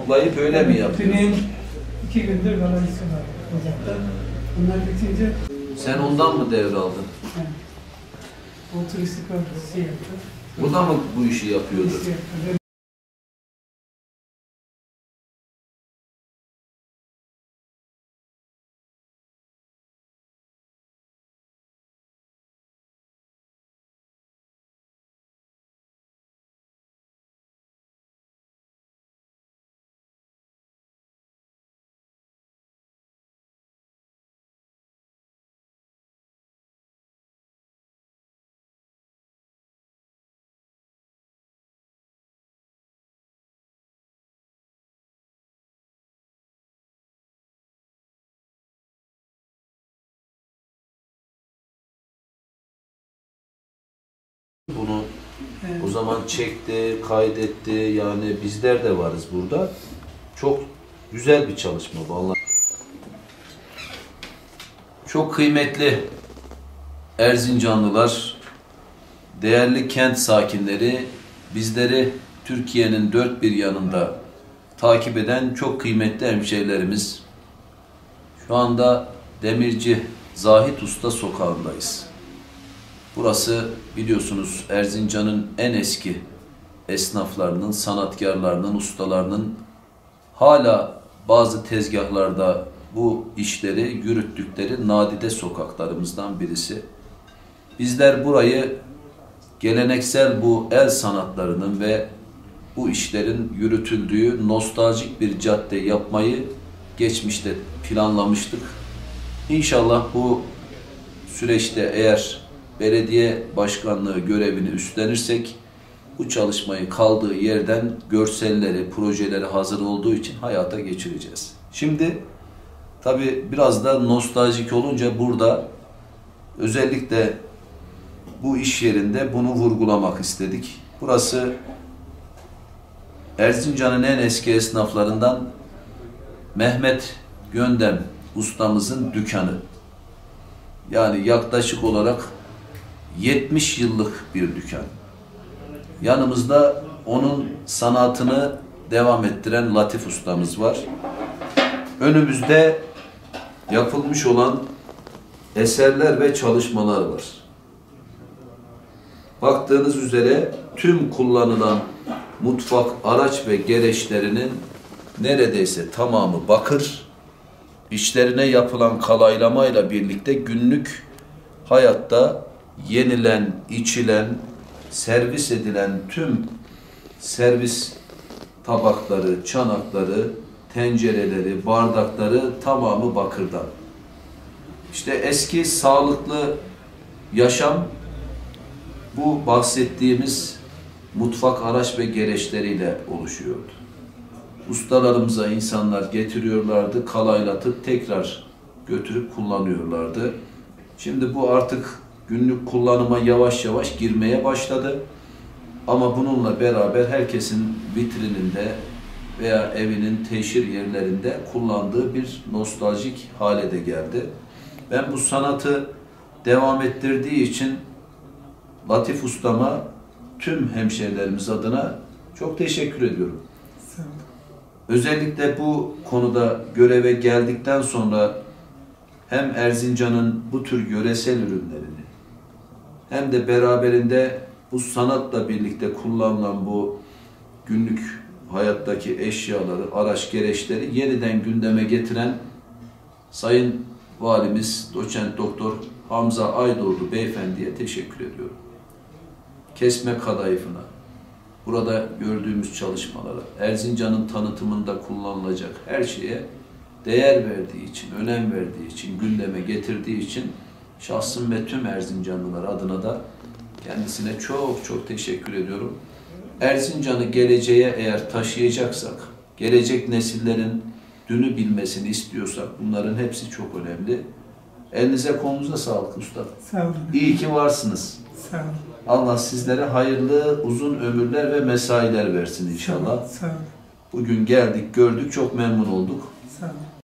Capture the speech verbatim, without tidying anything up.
toplayıp öyle evet, mi yapıyorsun? Tüney'in iki gündür galerisi var ocakta. Bunlar bitince... Sen ondan mı devraldın? Yani, o turistik ofisi yaptı. O da mı bu işi yapıyordu? Ofisi yaptı. Bunu Evet. o zaman çekti, kaydetti. Yani bizler de varız burada. Çok güzel bir çalışma vallahi. Çok kıymetli Erzincanlılar, değerli kent sakinleri, bizleri Türkiye'nin dört bir yanında takip eden çok kıymetli hemşehrilerimiz. Şu anda Demirci Zahit Usta sokağındayız. Burası biliyorsunuz Erzincan'ın en eski esnaflarının, sanatkarlarının, ustalarının hala bazı tezgahlarda bu işleri yürüttükleri nadide sokaklarımızdan birisi. Bizler burayı geleneksel bu el sanatlarının ve bu işlerin yürütüldüğü nostaljik bir cadde yapmayı geçmişte planlamıştık. İnşallah bu süreçte eğer belediye başkanlığı görevini üstlenirsek bu çalışmayı kaldığı yerden görselleri, projeleri hazır olduğu için hayata geçireceğiz. Şimdi tabii biraz da nostaljik olunca burada özellikle bu iş yerinde bunu vurgulamak istedik. Burası Erzincan'ın en eski esnaflarından Mehmet Göndem ustamızın dükkanı. Yani yaklaşık olarak yetmiş yıllık bir dükkan. Yanımızda onun sanatını devam ettiren Latif ustamız var. Önümüzde yapılmış olan eserler ve çalışmalar var. Baktığınız üzere tüm kullanılan mutfak araç ve gereçlerinin neredeyse tamamı bakır. İçlerine yapılan kalaylamayla birlikte günlük hayatta yenilen, içilen, servis edilen tüm servis tabakları, çanakları, tencereleri, bardakları tamamı bakırdan. İşte eski sağlıklı yaşam bu bahsettiğimiz mutfak araç ve gereçleriyle oluşuyordu. Ustalarımıza insanlar getiriyorlardı, kalaylatıp tekrar götürüp kullanıyorlardı. Şimdi bu artık günlük kullanıma yavaş yavaş girmeye başladı. Ama bununla beraber herkesin vitrininde veya evinin teşhir yerlerinde kullandığı bir nostaljik hale de geldi. Ben bu sanatı devam ettirdiği için Latif Ustama tüm hemşehrilerimiz adına çok teşekkür ediyorum. Özellikle bu konuda göreve geldikten sonra hem Erzincan'ın bu tür yöresel ürünlerini hem de beraberinde bu sanatla birlikte kullanılan bu günlük hayattaki eşyaları, araç gereçleri yeniden gündeme getiren Sayın Valimiz Doçent Doktor Hamza Aydoğdu Beyefendi'ye teşekkür ediyorum. Kesme kadayıfına, burada gördüğümüz çalışmalara, Erzincan'ın tanıtımında kullanılacak her şeye değer verdiği için, önem verdiği için, gündeme getirdiği için şahsım ve tüm Erzincanlılar adına da kendisine çok çok teşekkür ediyorum. Erzincan'ı geleceğe eğer taşıyacaksak, gelecek nesillerin dünü bilmesini istiyorsak bunların hepsi çok önemli. Elinize kolunuza sağlık usta. Sağ olun. İyi ki varsınız. Sağ olun. Allah sizlere hayırlı, uzun ömürler ve mesailer versin inşallah. Sağ olun. Bugün geldik, gördük, çok memnun olduk. Sağ olun.